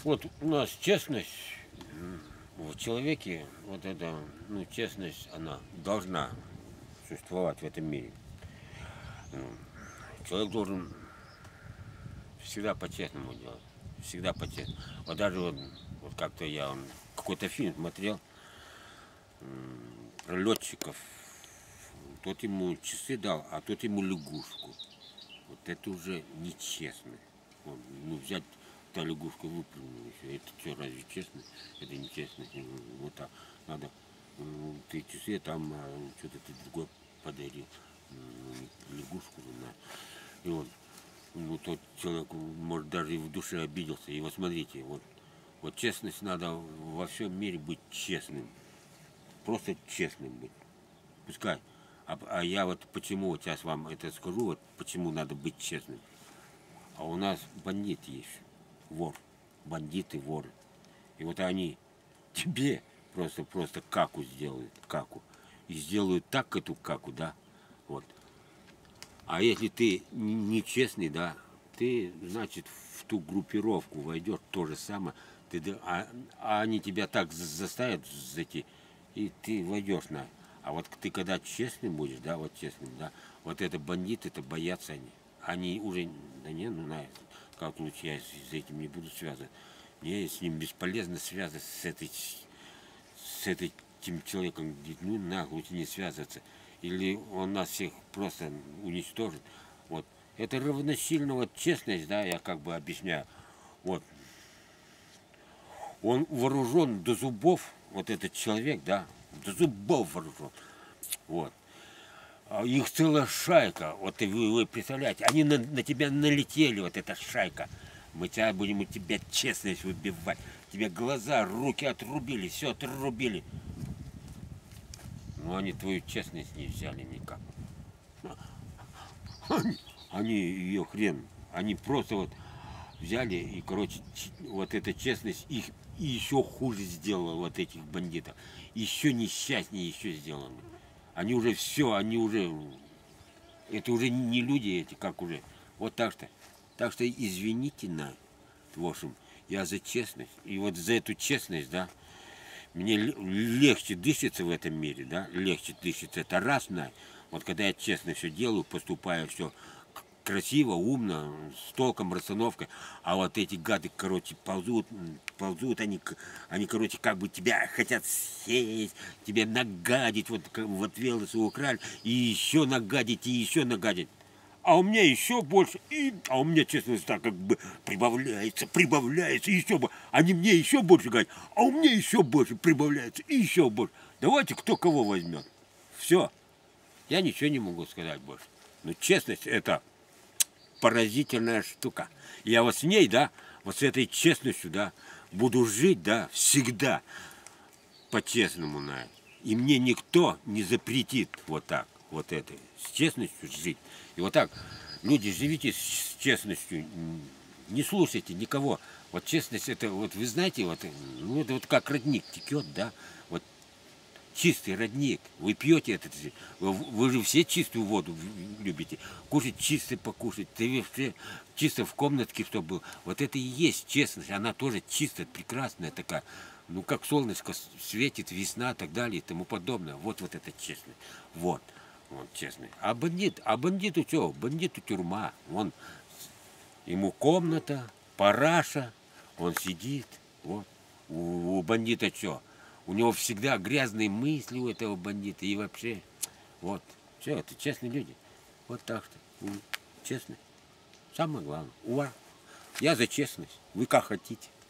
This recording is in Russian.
Вот у нас честность в человеке, вот эта, ну, честность, она должна существовать в этом мире. Человек должен всегда по-честному делать, всегда по-честному. Вот даже вот как-то я какой-то фильм смотрел про летчиков. Тот ему часы дал, а тот ему лягушку. Вот это уже нечестно. Ну, взять та лягушка выплюнула еще. Это что, разве честно? Это нечестно. Вот так. Надо. Ты часы, там что-то ты другой подарил. Лягушку. И вот тот человек, может, даже и в душе обиделся. И вот смотрите, вот честность надо во всем мире быть честным. Просто честным быть. Пускай. А я вот почему вот сейчас вам это скажу, вот почему надо быть честным. А у нас бандит есть, вор, бандиты, воры. И вот они тебе просто каку сделают, каку. И сделают так эту каку, да, вот. А если ты нечестный, да, ты, значит, в ту группировку войдешь, то же самое. А они тебя так заставят зайти, и ты войдешь на... А вот ты когда честным будешь, да, вот честным, да, вот это бандиты, это боятся они. Они уже, да не, ну, как лучше я с этим не буду связывать. Мне с ним бесполезно связывать с этим человеком. Говорит, ну, лучше не связываться. Или он нас всех просто уничтожит. Вот. Это равносильно, вот честность, да, я как бы объясняю. Вот. Он вооружен до зубов, вот этот человек, да, до зубов вооружен. Вот. Их целая шайка, вот вы представляете, они на тебя налетели, вот эта шайка. Мы тебя будем у тебя честность выбивать. Тебе глаза, руки отрубили, все отрубили. Но они твою честность не взяли никак. Они ее хрен. Они просто вот взяли и, короче, вот эта честность их и еще хуже сделала, вот этих бандитов. Еще несчастнее еще сделаны. Они уже все, они уже... Это уже не люди эти, как уже. Вот так что. Так что извините в общем, я за честность. И вот за эту честность, да, мне легче дышится в этом мире, да, легче дышится. Это раз, вот когда я честно все делаю, поступаю все красиво, умно, с толком, расстановкой, а вот эти гады, короче, ползут, они, короче, как бы тебя хотят съесть, тебе нагадить, вот велосы украли, и еще нагадить, и еще нагадить. А у меня еще больше, а у меня честность так как бы прибавляется, еще больше. Они мне еще больше говорят, а у меня еще больше прибавляется, и еще больше. Давайте кто кого возьмет. Все. Я ничего не могу сказать больше. Но честность это поразительная штука. Я вот с ней, да, вот с этой честностью, да, буду жить, да, всегда по-честному, и мне никто не запретит вот так, вот это, с честностью жить. И вот так, люди, живите с честностью, не слушайте никого. Вот честность, это, вот вы знаете, вот, ну, это вот как родник текет, да, вот чистый родник. Вы пьете этот, вы же все чистую воду любите. Кушать чисто покушать. Ты все чисто в комнатке, чтобы был. Вот это и есть честность. Она тоже чистая, прекрасная такая. Ну, как солнышко светит, весна и так далее и тому подобное. Вот это честность. Вот честный. А бандиту что? Бандиту тюрьма. Вон, ему комната, параша, он сидит. Вот. У бандита что? У него всегда грязные мысли у этого бандита. И вообще, вот. Все, это честные люди. Вот так что. Честные. Самое главное. Ура. Я за честность. Вы как хотите.